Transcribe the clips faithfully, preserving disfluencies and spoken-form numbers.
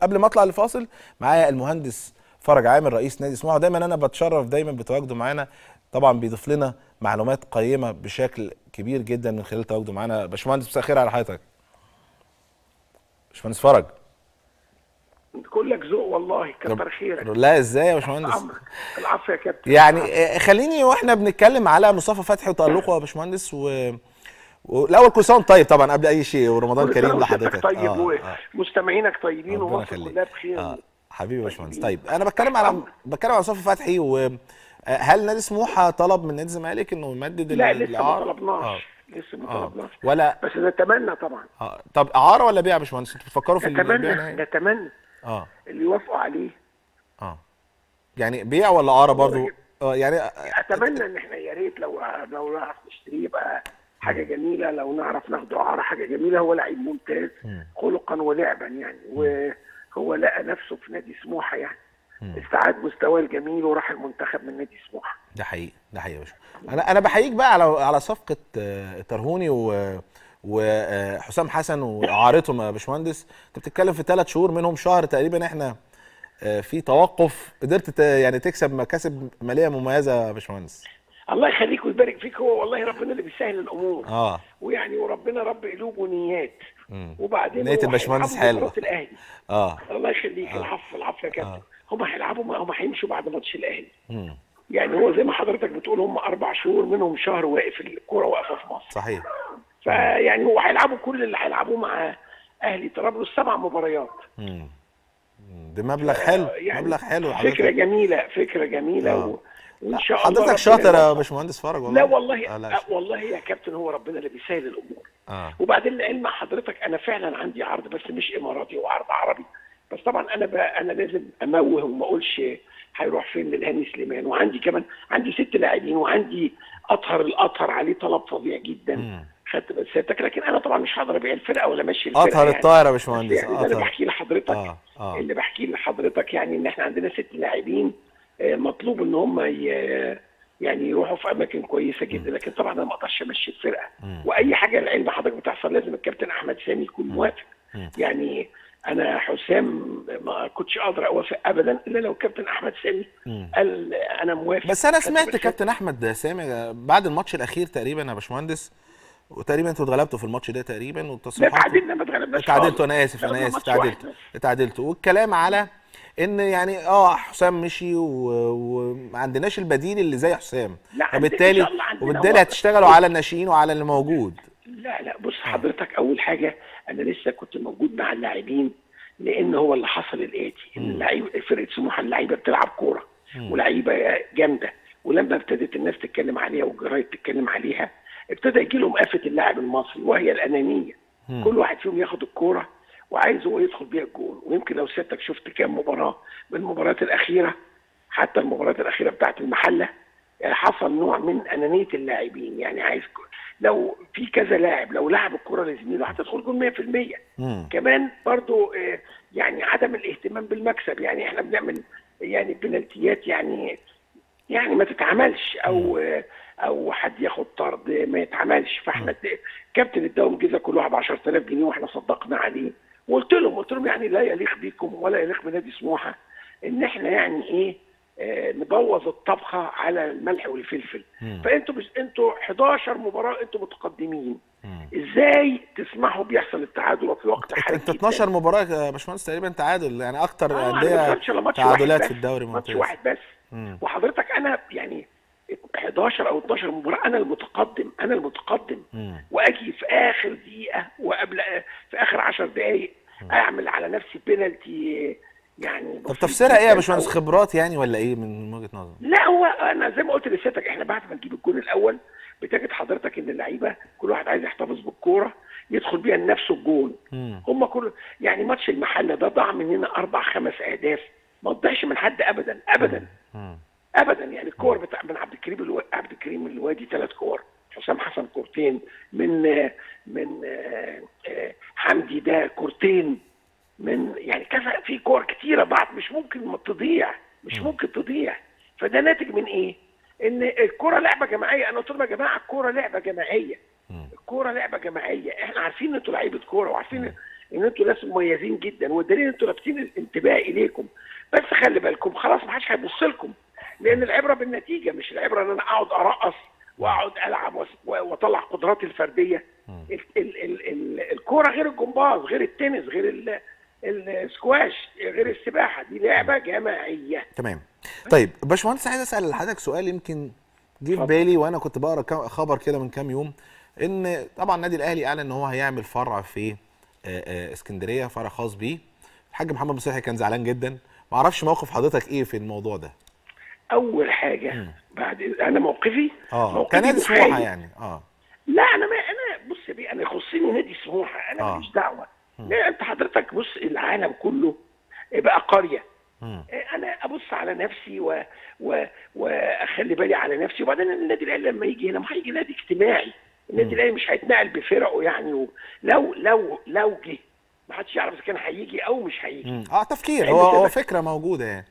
قبل ما اطلع لفاصل معايا المهندس فرج عامر رئيس نادي سموحه، ودايما انا بتشرف دايما بتواجده معانا، طبعا بيضيف لنا معلومات قيمه بشكل كبير جدا من خلال تواجده معانا. باشمهندس مساء الخير على حضرتك. باشمهندس فرج كلك ذوق والله، كتر خيرك. لا ازاي يا باشمهندس؟ العفو يا كابتن. يعني خليني واحنا بنتكلم على مصطفى فتحي وتألقه يا باشمهندس، و والاول كل سنه طيب طبعا قبل اي شيء، ورمضان كريم لحضرتك. طيب آه ومستمعينك طيبين ومصر كلها بخير. آه حبيبي يا باشمهندس. طيب انا بتكلم على بتكلم على مصطفى فتحي، وهل نادي سموحه طلب من نادي الزمالك انه يمدد لا لسه ما طلبناش. آه. لسه ما طلبناش ولا بس نتمنى طبعا. اه طب اعاره ولا بيع يا باشمهندس؟ انتوا بتفكروا في نتمنى نتمنى اه اللي يوافقوا عليه. اه يعني بيع ولا اعاره برضو؟ اه يعني اتمنى ان احنا يا ريت لو لو نعرف نشتريه يبقى حاجه جميله، لو نعرف ناخده اعاره حاجه جميله. هو لعيب ممتاز خلقا ولعبا يعني، وهو لقى نفسه في نادي سموحه يعني، استعاد مستواه الجميل وراح المنتخب من نادي سموحه. ده حقيقي ده حقيقي يا باشا. انا انا بحييك بقى على على صفقه ترهوني و وحسام حسن واعارتهم يا باشمهندس. انت بتتكلم في ثلاث شهور منهم شهر تقريبا احنا في توقف، قدرت يعني تكسب مكاسب ماليه مميزه يا باشمهندس. الله يخليك ويبارك فيك. هو والله ربنا اللي بيسهل الامور. اه ويعني وربنا رب قلوب ونيات. مم. وبعدين نيه الباشمهندس حلوه. الاهلي اه الله يخليك. آه. العفو العفو يا كابتن. آه. هم هيلعبوا هم هيمشوا بعد ماتش الاهلي. مم. يعني هو زي ما حضرتك بتقول هم اربع شهور منهم شهر واقف الكوره واقفه في مصر. صحيح. فيعني هو هيلعبوا كل اللي هيلعبوه مع اهلي طرابلس سبع مباريات. امم ده مبلغ حلو. يعني مبلغ حلو حضرتك. فكره جميله فكره جميله. آه. و... وان شاء الله حضرتك شاطر يا باشمهندس فرج والله. لا والله آه لا. والله يا كابتن هو ربنا اللي بيسهل الامور. آه. وبعدين لعلم حضرتك انا فعلا عندي عرض بس مش اماراتي، هو عرض عربي. بس طبعا انا بقى انا لازم اموه وما اقولش هيروح فين للهاني سليمان. وعندي كمان عندي ست لاعبين، وعندي اطهر الاطهر عليه طلب فظيع جدا. مم. خدت بسيادتك، لكن انا طبعا مش هقدر ابيع الفرقه ولا امشي الفرقه. اطهر يعني. الطاهر يا باشمهندس. يعني اللي بحكي لحضرتك آه. آه. اللي بحكي لحضرتك يعني ان احنا عندنا ست لاعبين مطلوب ان هم يعني يروحوا في اماكن كويسه جدا. لكن طبعا انا ما اقدرش امشي الفرقه. مم. واي حاجه العلم حضرتك بتحصل لازم الكابتن احمد سامي يكون موافق. مم. يعني انا حسام ما كنتش اقدر اوافق ابدا الا لو الكابتن احمد سامي مم. قال انا موافق. بس انا سمعت كابتن احمد سامي بعد الماتش الاخير تقريبا يا باشمهندس، وتقريبا انتوا اتغلبتوا في الماتش ده تقريبا، والتصريحات لا تعادلنا ما اتغلبناش. اتعادلتوا انا اسف انا اسف اتعادلتوا اتعادلتوا والكلام على ان يعني اه حسام مشي وما عندناش البديل اللي زي حسام، وبالتالي وبالتالي هتشتغلوا على الناشئين وعلى اللي موجود. لا لا بص حضرتك، اول حاجه انا لسه كنت موجود مع اللاعبين، لان هو اللي حصل الاتي ان اللعيبه فرقه سموحه اللعيبه بتلعب كوره ولعيبه جامده، ولما ابتدت الناس تتكلم عليها والجرايد تتكلم عليها ابتدى يجي لهم آفة اللاعب المصري وهي الانانيه. مم. كل واحد فيهم ياخد الكوره وعايز هو يدخل بيها الجول. ويمكن لو سيادتك شفت كام مباراه من المباريات الاخيره، حتى المباريات الاخيره بتاعت المحله، حصل نوع من انانيه اللاعبين. يعني عايز لو في كذا لاعب لو لعب الكره لزميله هتدخل جول مية في المية. كمان برضو يعني عدم الاهتمام بالمكسب. يعني احنا بنعمل يعني بنالتيات يعني يعني ما تتعملش، او مم. او حد ياخد طرد ما يتعملش. فاحنا كابتن اداهم جزء كل واحد ب عشرة آلاف جنيه واحنا صدقنا عليه، وقلت لهم قلت لهم يعني لا يليق بيكم ولا يليق بنادي سموحه ان احنا يعني ايه آه نبوظ الطبخه على الملح والفلفل. مم. فانتوا بس انتوا حداشر مباراه انتوا متقدمين. مم. ازاي تسمحوا بيحصل التعادل وفي وقت حرج؟ انت اتناشر مباراه يا باشمهندس تقريبا تعادل، يعني اكتر انديه آه تعادلات في الدوري. ماتش واحد بس. مم. وحضرتك انا يعني حداشر او اتناشر مباراه انا المتقدم انا المتقدم مم. واجي في اخر دقيقه وقبل في اخر عشر دقائق اعمل على نفسي بينالتي. يعني طب تفسيرها ايه يا باشمهندس؟ خبرات يعني ولا ايه من وجهه نظرك؟ لا هو انا زي ما قلت لسيادتك احنا بعد ما نجيب الجول الاول بتجد حضرتك ان اللعيبه كل واحد عايز يحتفظ بالكوره يدخل بيها لنفسه الجول. هم كل يعني ماتش المحله ده ضاع مننا اربع خمس اهداف ما تضيعش من حد ابدا ابدا. مم. ابدا. يعني الكور بتاع من عبد الكريم الو... عبد الكريم الوادي ثلاث كور، حسام حسن كورتين، من من حمدي ده كورتين، من يعني كذا في كور كتيره بعض مش ممكن تضيع مش ممكن تضيع. فده ناتج من ايه؟ ان الكوره لعبه جماعيه. انا قلت لهم يا جماعه الكوره لعبه جماعيه. الكوره لعبه جماعيه. احنا عارفين ان انتوا لعيبه كوره وعارفين ان انتوا ناس مميزين جدا، والدليل انتوا لافين الانتباه اليكم. بس خلي بالكم خلاص ما حدش هيبص لكم، لان العبره بالنتيجه مش العبره ان انا اقعد ارقص واقعد العب واطلع قدراتي الفرديه. ال ال ال ال الكوره غير الجمباز، غير التنس، غير ال السكواش، غير السباحه، دي لعبه جماعيه. تمام. طيب باشمهندس، عايز اسال حضرتك سؤال يمكن جه في بالي وانا كنت بقرا خبر كده من كام يوم، ان طبعا النادي الاهلي اعلن ان هو هيعمل فرع في اسكندريه، فرع خاص بيه. الحاج محمد مصلحي كان زعلان جدا، ما اعرفش موقف حضرتك ايه في الموضوع ده. اول حاجه مم. بعد انا موقفي اه كنادي سموحه يعني اه لا انا ما انا بص يا بيه، انا يخصني نادي سموحه، انا ماليش دعوه. لا انت حضرتك بص، العالم كله بقى قريه. مم. انا ابص على نفسي و... و... واخلي بالي على نفسي. وبعدين النادي الاهلي لما يجي هنا ما هيجي نادي اجتماعي، النادي الاهلي مش هيتنقل بفرقه يعني. و... لو لو لو جه ما حدش يعرف اذا كان هيجي او مش هيجي. اه تفكير، هو هو فكره موجوده يعني.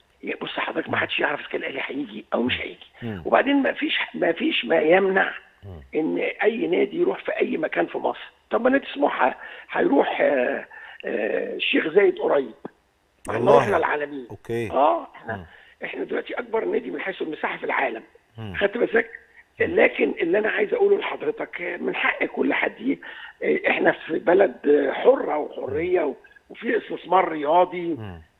بص حضرتك ما حدش يعرف اذا كان الاهلي هيجي او مش هيجي. مم. وبعدين ما فيش ما فيش ما يمنع مم. ان اي نادي يروح في اي مكان في مصر. طب ما نادي سموحه هيروح آه آه الشيخ زايد قريب، والله احنا العالمين. اوكي اه احنا مم. احنا دلوقتي اكبر نادي من حيث المساحه في العالم. خدت بالك؟ لكن اللي انا عايز اقوله لحضرتك، من حق كل حد، احنا في بلد حره وحريه وفي استثمار رياضي،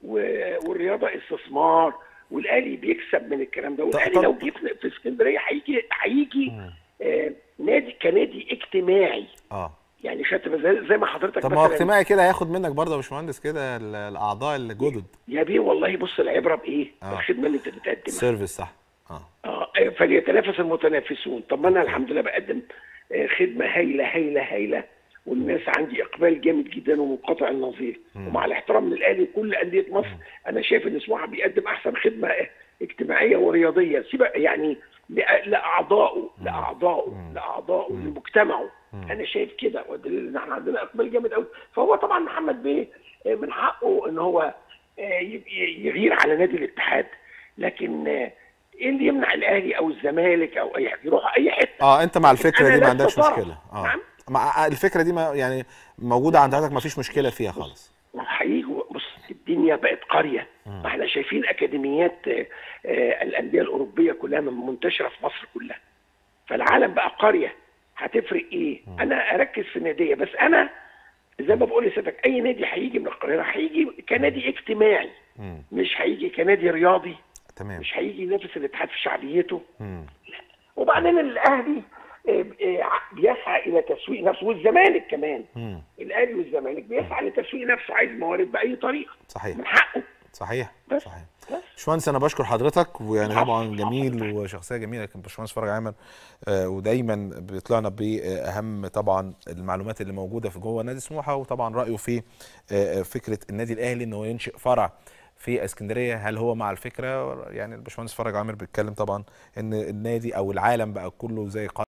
والرياضه استثمار، والاهلي بيكسب من الكلام ده. والاهلي لو جه في اسكندريه هيجي هيجي آه نادي كنادي اجتماعي. اه يعني خدت زي ما حضرتك. طب ما هو اجتماعي كده هياخد منك برضه يا باشمهندس كده الاعضاء الجدد يا بيه. والله بص، العبره بايه؟ آه. الخدمه اللي انت بتقدمها، السيرفيس صح. اه اه فليتنافس المتنافسون. طب ما انا الحمد لله بقدم خدمه هايله هايله هايله، والناس عندي اقبال جامد جدا ومنقطع النظير. ومع الاحترام للاهلي وكل انديه مصر، انا شايف ان سموحه بيقدم احسن خدمه اجتماعيه ورياضيه سيبك يعني لاعضائه لاعضائه لاعضائه لمجتمعه. انا شايف كده، والدليل ان احنا عندنا اقبال جامد قوي. فهو طبعا محمد بيه من حقه ان هو يغير على نادي الاتحاد، لكن ايه اللي يمنع الاهلي او الزمالك او اي حد يروح اي حته؟ اه انت مع الفكره دي ما عندكش مشكله؟ اه نعم؟ مع الفكره دي ما يعني موجوده عند حضرتك، ما فيش مشكله فيها خالص؟ هيجوا. بص الدنيا بقت قريه. ما احنا شايفين اكاديميات الانديه الاوروبيه كلها منتشره في مصر كلها، فالعالم بقى قريه. هتفرق ايه؟ م. انا اركز في الناديه بس. انا زي ما بقول لسيادتك، اي نادي هيجي من القاهره هيجي كنادي اجتماعي، م. مش هيجي كنادي رياضي. تمام. مش هيجي ينافس الاتحاد في شعبيته. م. وبعدين الاهلي بيسعى الى تسويق نفسه، والزمالك كمان. م. الاهلي والزمالك بيسعى لتسويق نفسه، عايز موارد باي طريقه. صحيح. من حقه. صحيح. بس. صحيح. باشمهندس انا بشكر حضرتك، ويعني طبعا جميل وشخصيه جميله كان باشمهندس فرج عامر، آه ودايما بيطلعنا باهم طبعا المعلومات اللي موجوده في جوه نادي سموحه، وطبعا رايه في آه فكره النادي الاهلي انه ينشئ فرع في اسكندريه. هل هو مع الفكره؟ يعني الباشمهندس فرج عامر بيتكلم طبعا ان النادي او العالم بقى كله زي